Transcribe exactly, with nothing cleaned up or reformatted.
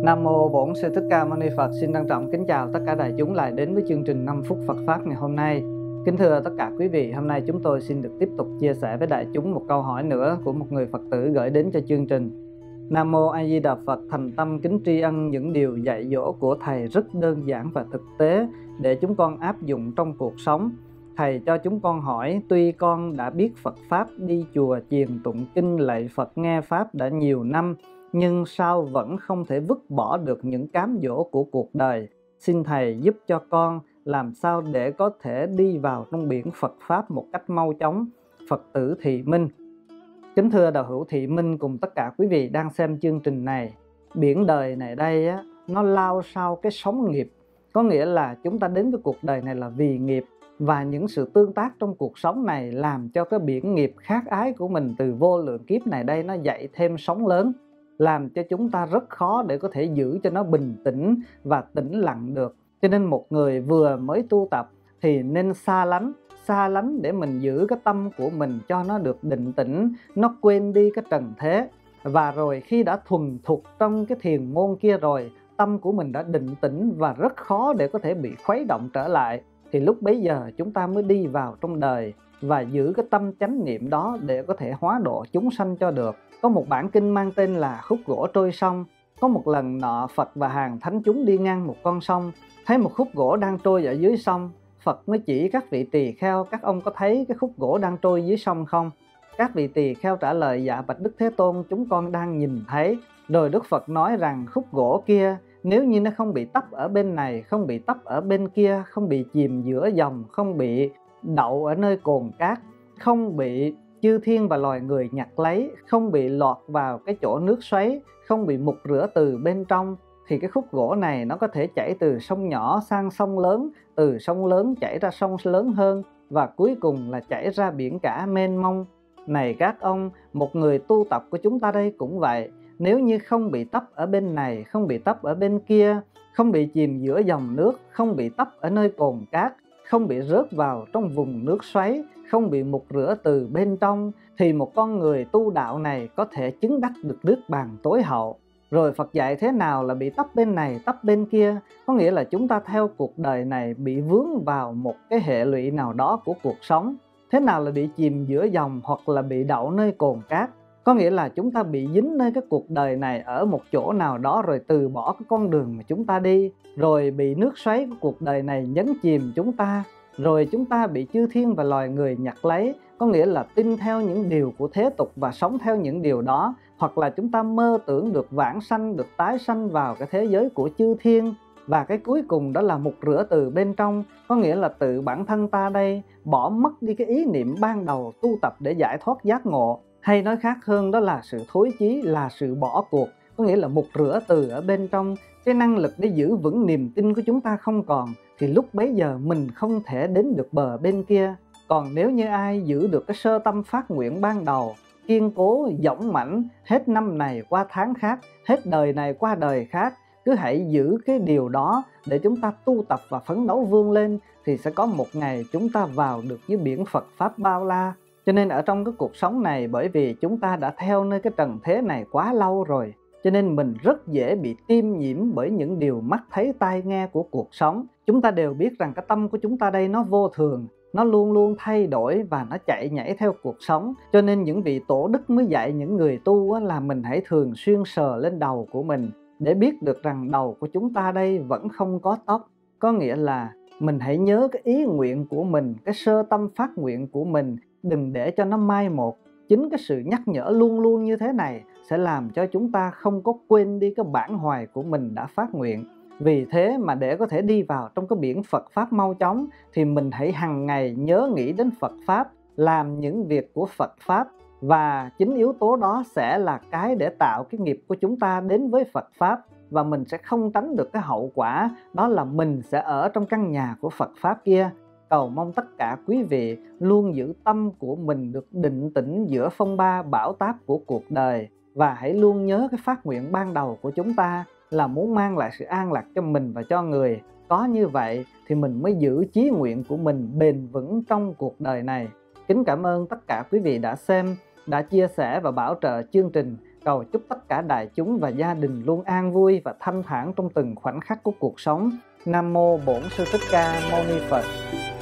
Nam Mô Bổn Sư Thích Ca Mâu Ni Phật. Xin trân trọng kính chào tất cả đại chúng lại đến với chương trình năm phút Phật Pháp ngày hôm nay. Kính thưa tất cả quý vị, hôm nay chúng tôi xin được tiếp tục chia sẻ với đại chúng một câu hỏi nữa của một người Phật tử gửi đến cho chương trình. Nam Mô A Di Đà Phật. Thành tâm kính tri ân những điều dạy dỗ của Thầy rất đơn giản và thực tế để chúng con áp dụng trong cuộc sống. Thầy cho chúng con hỏi, tuy con đã biết Phật Pháp, đi chùa chiền tụng kinh lạy Phật nghe Pháp đã nhiều năm, nhưng sao vẫn không thể vứt bỏ được những cám dỗ của cuộc đời. Xin Thầy giúp cho con làm sao để có thể đi vào trong biển Phật Pháp một cách mau chóng. Phật tử Thị Minh. Kính thưa đạo hữu Thị Minh cùng tất cả quý vị đang xem chương trình này, biển đời này đây á, nó lao sao cái sóng nghiệp. Có nghĩa là chúng ta đến với cuộc đời này là vì nghiệp, và những sự tương tác trong cuộc sống này làm cho cái biển nghiệp khác ái của mình từ vô lượng kiếp này đây nó dậy thêm sóng lớn, làm cho chúng ta rất khó để có thể giữ cho nó bình tĩnh và tĩnh lặng được. Cho nên một người vừa mới tu tập thì nên xa lánh, xa lánh để mình giữ cái tâm của mình cho nó được định tĩnh, nó quên đi cái trần thế. Và rồi khi đã thuần thục trong cái thiền môn kia rồi, tâm của mình đã định tĩnh và rất khó để có thể bị khuấy động trở lại, thì lúc bấy giờ chúng ta mới đi vào trong đời và giữ cái tâm chánh niệm đó để có thể hóa độ chúng sanh cho được. Có một bản kinh mang tên là Khúc Gỗ Trôi Sông. Có một lần nọ Phật và hàng thánh chúng đi ngang một con sông, thấy một khúc gỗ đang trôi ở dưới sông. Phật mới chỉ các vị tỳ kheo, các ông có thấy cái khúc gỗ đang trôi dưới sông không? Các vị tỳ kheo trả lời, dạ bạch Đức Thế Tôn, chúng con đang nhìn thấy. Rồi Đức Phật nói rằng khúc gỗ kia nếu như nó không bị tấp ở bên này, không bị tấp ở bên kia, không bị chìm giữa dòng, không bị đậu ở nơi cồn cát, không bị chư thiên và loài người nhặt lấy, không bị lọt vào cái chỗ nước xoáy, không bị mục rửa từ bên trong, thì cái khúc gỗ này nó có thể chảy từ sông nhỏ sang sông lớn, từ sông lớn chảy ra sông lớn hơn, và cuối cùng là chảy ra biển cả mênh mông. Này các ông, một người tu tập của chúng ta đây cũng vậy. Nếu như không bị tấp ở bên này, không bị tấp ở bên kia, không bị chìm giữa dòng nước, không bị tấp ở nơi cồn cát, không bị rớt vào trong vùng nước xoáy, không bị mục rửa từ bên trong, thì một con người tu đạo này có thể chứng đắc được nước bàn tối hậu. Rồi Phật dạy thế nào là bị tấp bên này, tấp bên kia? Có nghĩa là chúng ta theo cuộc đời này bị vướng vào một cái hệ lụy nào đó của cuộc sống. Thế nào là bị chìm giữa dòng hoặc là bị đậu nơi cồn cát? Có nghĩa là chúng ta bị dính nơi cái cuộc đời này ở một chỗ nào đó, rồi từ bỏ cái con đường mà chúng ta đi, rồi bị nước xoáy của cuộc đời này nhấn chìm chúng ta, rồi chúng ta bị chư thiên và loài người nhặt lấy. Có nghĩa là tin theo những điều của thế tục và sống theo những điều đó, hoặc là chúng ta mơ tưởng được vãng sanh, được tái sanh vào cái thế giới của chư thiên. Và cái cuối cùng đó là mục rửa từ bên trong, có nghĩa là tự bản thân ta đây bỏ mất đi cái ý niệm ban đầu tu tập để giải thoát giác ngộ. Hay nói khác hơn đó là sự thối chí, là sự bỏ cuộc. Có nghĩa là mục rửa từ ở bên trong, cái năng lực để giữ vững niềm tin của chúng ta không còn, thì lúc bấy giờ mình không thể đến được bờ bên kia. Còn nếu như ai giữ được cái sơ tâm phát nguyện ban đầu, kiên cố, dũng mãnh, hết năm này qua tháng khác, hết đời này qua đời khác, cứ hãy giữ cái điều đó để chúng ta tu tập và phấn đấu vươn lên, thì sẽ có một ngày chúng ta vào được với biển Phật Pháp bao la. Cho nên ở trong cái cuộc sống này, bởi vì chúng ta đã theo nơi cái trần thế này quá lâu rồi, cho nên mình rất dễ bị tiêm nhiễm bởi những điều mắt thấy tai nghe của cuộc sống. Chúng ta đều biết rằng cái tâm của chúng ta đây nó vô thường, nó luôn luôn thay đổi và nó chạy nhảy theo cuộc sống. Cho nên những vị tổ đức mới dạy những người tu là mình hãy thường xuyên sờ lên đầu của mình để biết được rằng đầu của chúng ta đây vẫn không có tóc. Có nghĩa là mình hãy nhớ cái ý nguyện của mình, cái sơ tâm phát nguyện của mình, đừng để cho nó mai một. Chính cái sự nhắc nhở luôn luôn như thế này sẽ làm cho chúng ta không có quên đi cái bản hoài của mình đã phát nguyện. Vì thế mà để có thể đi vào trong cái biển Phật Pháp mau chóng, thì mình hãy hằng ngày nhớ nghĩ đến Phật Pháp, làm những việc của Phật Pháp. Và chính yếu tố đó sẽ là cái để tạo cái nghiệp của chúng ta đến với Phật Pháp. Và mình sẽ không tránh được cái hậu quả, đó là mình sẽ ở trong căn nhà của Phật Pháp kia. Cầu mong tất cả quý vị luôn giữ tâm của mình được định tĩnh giữa phong ba bão táp của cuộc đời. Và hãy luôn nhớ cái phát nguyện ban đầu của chúng ta là muốn mang lại sự an lạc cho mình và cho người. Có như vậy thì mình mới giữ chí nguyện của mình bền vững trong cuộc đời này. Kính cảm ơn tất cả quý vị đã xem, đã chia sẻ và bảo trợ chương trình. cầu chúc tất cả đại chúng và gia đình luôn an vui và thanh thản trong từng khoảnh khắc của cuộc sống. Nam mô Bổn Sư Thích Ca Mâu Ni Phật.